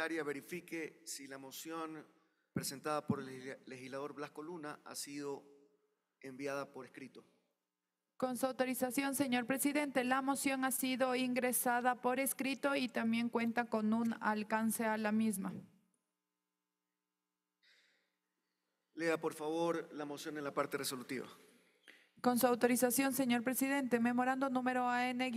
secretaria verifique si la moción presentada por el legislador Blasco Luna ha sido enviada por escrito. Con su autorización, señor presidente, la moción ha sido ingresada por escrito y también cuenta con un alcance a la misma. Lea, por favor, la moción en la parte resolutiva. Con su autorización, señor presidente, memorando número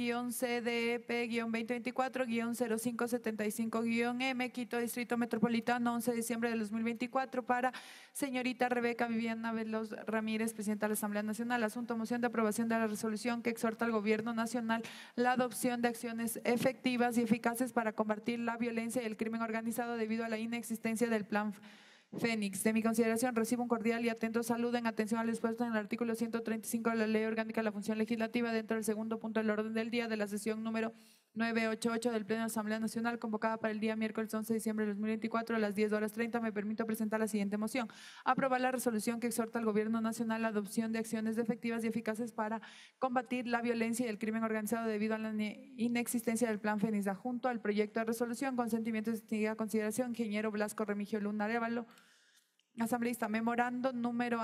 AN-CDEP-2024-0575-M, Quito, Distrito Metropolitano, 11 de diciembre de 2024, para señorita Rebeca Viviana Veloz Ramírez, presidenta de la Asamblea Nacional. Asunto: moción de aprobación de la resolución que exhorta al Gobierno Nacional la adopción de acciones efectivas y eficaces para combatir la violencia y el crimen organizado debido a la inexistencia del Plan Fénix. De mi consideración, recibo un cordial y atento saludo en atención al expuesto en el artículo 135 de la Ley Orgánica de la Función Legislativa, dentro del segundo punto del orden del día de la sesión número 988 del Pleno de la Asamblea Nacional, convocada para el día miércoles 11 de diciembre de 2024 a las 10:30. Me permito presentar la siguiente moción: aprobar la resolución que exhorta al Gobierno Nacional la adopción de acciones efectivas y eficaces para combatir la violencia y el crimen organizado debido a la inexistencia del Plan Fénix. Adjunto al proyecto de resolución, con sentimientos de distinguida consideración, ingeniero Blasco Remigio Luna Arévalo, asambleísta. Memorando número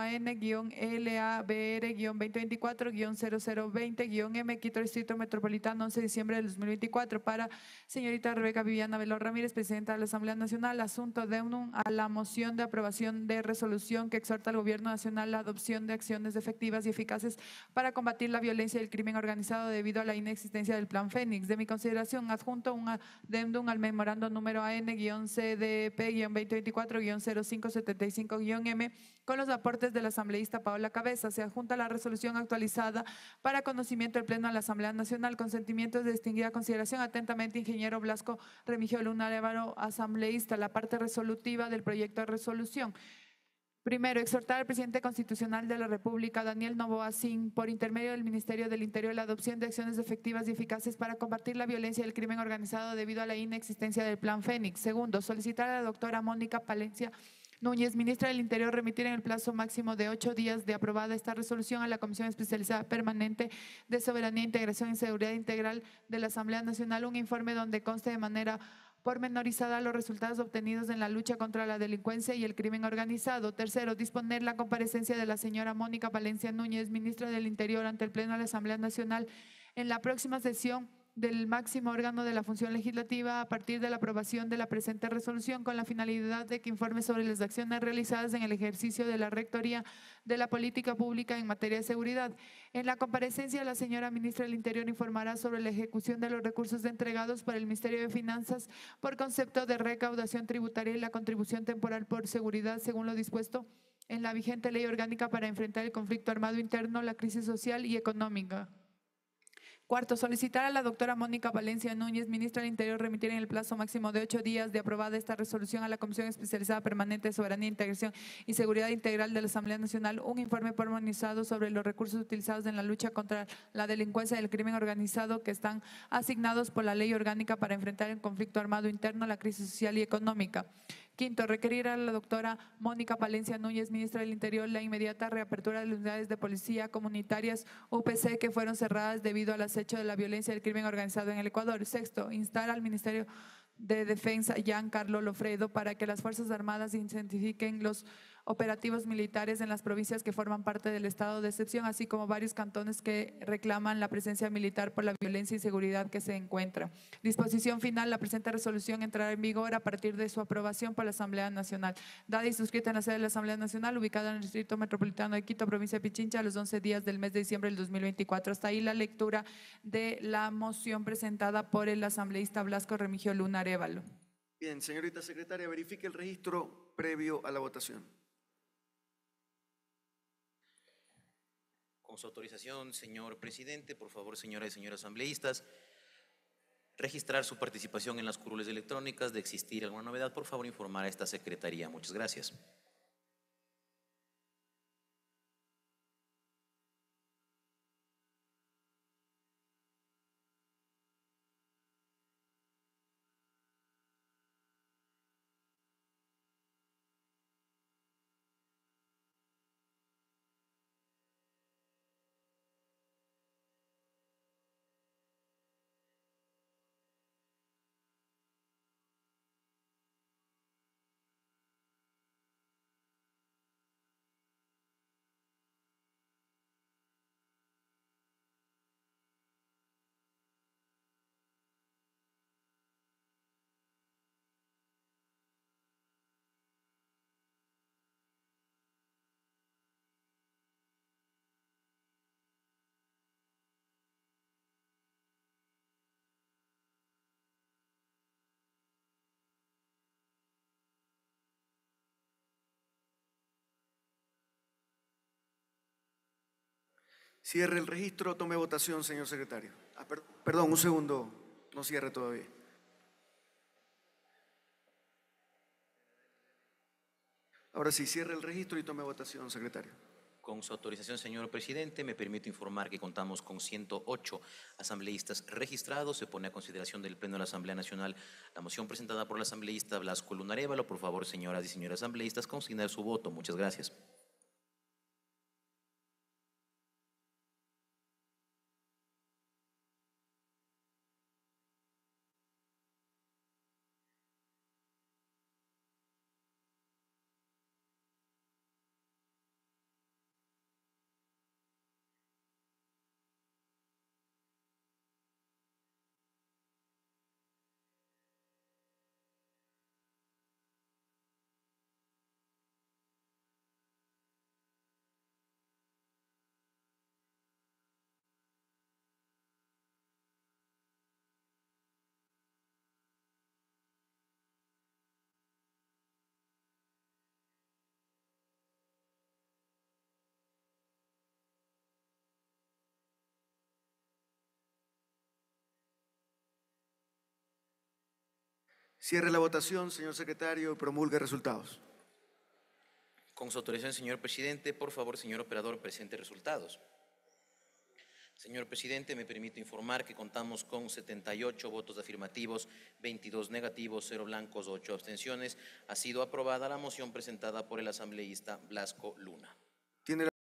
AN-LABR-2024-0020-M, Quito, Distrito Metropolitano, 11 de diciembre de 2024, para señorita Rebeca Viviana Veloz Ramírez, presidenta de la Asamblea Nacional. Asunto: deunum a la moción de aprobación de resolución que exhorta al Gobierno Nacional la adopción de acciones efectivas y eficaces para combatir la violencia y el crimen organizado debido a la inexistencia del Plan Fénix. De mi consideración, adjunto un adendum al memorando número AN-CDP-2024-0575-M, con los aportes de la asambleísta Paola Cabeza. Se adjunta la resolución actualizada para conocimiento del Pleno de la Asamblea Nacional, con sentimientos de distinguida consideración. Atentamente, ingeniero Blasco Remigio Luna Arévalo, asambleísta. La parte resolutiva del proyecto de resolución. Primero, exhortar al presidente constitucional de la República, Daniel Noboa Sin, por intermedio del Ministerio del Interior, la adopción de acciones efectivas y eficaces para combatir la violencia y el crimen organizado debido a la inexistencia del Plan Fénix. Segundo, solicitar a la doctora Mónica Palencia Núñez, ministra del Interior, remitir en el plazo máximo de 8 días de aprobada esta resolución a la Comisión Especializada Permanente de Soberanía, Integración y Seguridad Integral de la Asamblea Nacional un informe donde conste de manera pormenorizada los resultados obtenidos en la lucha contra la delincuencia y el crimen organizado. Tercero, disponer la comparecencia de la señora Mónica Palencia Núñez, ministra del Interior, ante el Pleno de la Asamblea Nacional en la próxima sesión del máximo órgano de la función legislativa a partir de la aprobación de la presente resolución, con la finalidad de que informe sobre las acciones realizadas en el ejercicio de la rectoría de la política pública en materia de seguridad. En la comparecencia, la señora ministra del Interior informará sobre la ejecución de los recursos entregados por el Ministerio de Finanzas por concepto de recaudación tributaria y la contribución temporal por seguridad, según lo dispuesto en la vigente Ley Orgánica para enfrentar el conflicto armado interno, la crisis social y económica. Cuarto, solicitar a la doctora Mónica Palencia Núñez, ministra del Interior, remitir en el plazo máximo de 8 días de aprobada esta resolución a la Comisión Especializada Permanente de Soberanía, Integración y Seguridad Integral de la Asamblea Nacional un informe pormenorizado sobre los recursos utilizados en la lucha contra la delincuencia y el crimen organizado que están asignados por la Ley Orgánica para enfrentar el conflicto armado interno, la crisis social y económica. Quinto, requerir a la doctora Mónica Palencia Núñez, ministra del Interior, la inmediata reapertura de las unidades de policía comunitarias UPC que fueron cerradas debido al acecho de la violencia y el crimen organizado en el Ecuador. Sexto, instar al Ministerio de Defensa, Giancarlo Lofredo, para que las Fuerzas Armadas intensifiquen los operativos militares en las provincias que forman parte del estado de excepción, así como varios cantones que reclaman la presencia militar por la violencia y seguridad que se encuentra. Disposición final: la presente resolución entrará en vigor a partir de su aprobación por la Asamblea Nacional. Dada y suscrita en la sede de la Asamblea Nacional, ubicada en el Distrito Metropolitano de Quito, provincia de Pichincha, a los 11 días del mes de diciembre del 2024. Hasta ahí la lectura de la moción presentada por el asambleísta Blasco Remigio Luna Arévalo. Bien, señorita secretaria, verifique el registro previo a la votación. Con su autorización, señor presidente, por favor, señoras y señores asambleístas, registrar su participación en las curules electrónicas. De existir alguna novedad, por favor, informar a esta secretaría. Muchas gracias. Cierre el registro, tome votación, señor secretario. Perdón, un segundo, no cierre todavía. Ahora sí, cierre el registro y tome votación, secretario. Con su autorización, señor presidente, me permito informar que contamos con 108 asambleístas registrados. Se pone a consideración del Pleno de la Asamblea Nacional la moción presentada por el asambleísta Blasco Luna Arévalo. Por favor, señoras y señores asambleístas, consignar su voto. Muchas gracias. Cierre la votación, señor secretario, y promulgue resultados. Con su autorización, señor presidente, por favor, señor operador, presente resultados. Señor presidente, me permito informar que contamos con 78 votos afirmativos, 22 negativos, 0 blancos, 8 abstenciones. Ha sido aprobada la moción presentada por el asambleísta Blasco Luna. Tiene